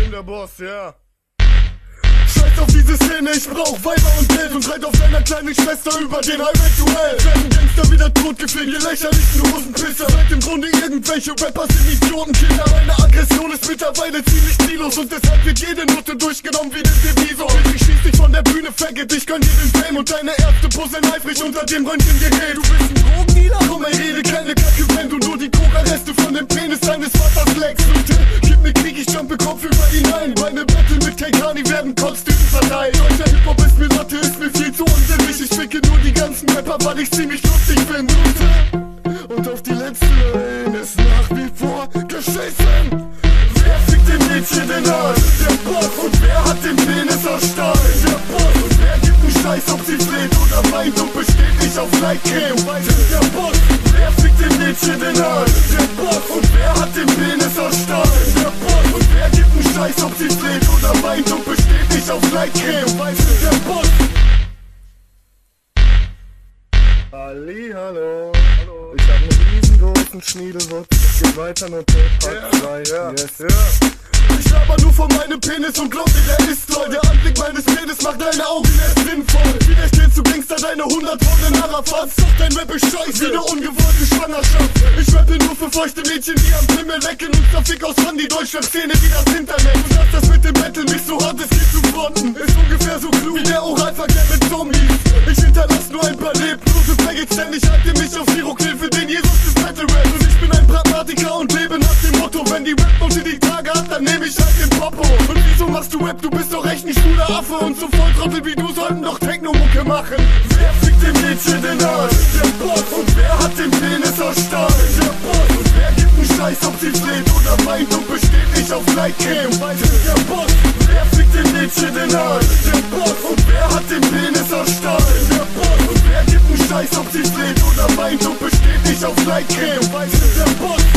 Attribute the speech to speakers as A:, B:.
A: bin der Boss, ja. Scheiß auf diese Szene, ich brauch Weiber und Geld und reit auf deiner kleinen Schwester über den Highway-Duell. Werden Gangster wieder totgefilmt, ihr lächerlichen Hosenpisser. Seid im Grunde irgendwelche Rapper sind Idiotenkinder. Meine Aggression ist mittlerweile ziemlich ziellos und deshalb wird jede Note durchgenommen wie den Divisor. Ich schieß dich von der Bühne, Faggot, ich gönn dir den Fame und deine Ärzte puzzeln eifrig unter dem Röntgengerät. Du bist ein Drogendealer? Komm, ey, rede keine Kacke, wenn du nur die Kokareste von dem Penis deines Vaters leckst. Gib mir Krieg, ich jumpe Kopf über ihn ein. Meine Battle mit Keikani werden Kostüme verteilt. Deutscher Hip-Hop ist mir Latte, ist mir viel zu unsinnig. Ich ficke nur die ganzen Rapper, weil ich ziemlich lustig bin. Und auf die letzte Lane ist nach wie vor geschissen. Wer fickt dem Mädchen den Arsch? Der Boss. Und wer hat den Penis aus Stahl? Der Boss. Und wer gibt einen Scheiß, ob sie fleht oder weint und besteht nicht auf Leitcreme? Der Boss. Wer fickt dem Mädchen den Arsch? Der Boss. Und wer hat den Penis aus Stahl? Der Boss. Und wer gibt einen Scheiß, ob sie fleht oder weint und besteht nicht auf Leitcreme? Der Boss. Hallo. Ich hab einen riesengroßen Schniedelwurz. Geht weiter, nur Part 2. Ja. Yes. Ich laber nur von meinem Penis und glaub dir, der ist toll. Der Anblick meines Penis macht deine Augen erst sinnvoll. Widerstehst du Gangster, deine 100 Tonnen Arafats. Doch dein Rap ist scheiße wie eine ungewollte Schwangerschaft. Ich rappe nur für feuchte Mädchen, die am Pimmel lecken. Und Trafik aus Mann, die Deutschrap-Szene wie das Internet. Und dass das mit dem Battle nicht so hart ist, geht zu fronten. Ist ungefähr so klug wie der Oralverkehr mit Zombies. Ich hinterlass nur ein paar leblose Faggots, denn ich halte mich auf Hero-Kill für den Jesus des Battle-Rap. Und ich bin ein Pragmatiker und lebe nach dem Motto: wenn die Rap-Note die Tage hat, dann nehm ich halt den Popo. Und wieso machst du Rap? Du bist doch echt ein schwuler Affe. Und so Volltrottel wie du sollten doch Techno-Mucke machen. Wer fickt dem Mädchen den Arsch? Der Boss. Und wer hat den Penis aus Stahl? Der Boss. Und wer gibt einen Scheiß, ob sie fleht oder weint und besteht nicht auf Leitcreme? Der Boss. Wer fickt dem Mädchen den Arsch? Der Boss. Und wer hat den Penis aus Stahl? Der Boss. Und wer gibt einen Scheiß, ob sie fleht oder weint und besteht nicht auf Leitcreme? Der Boss.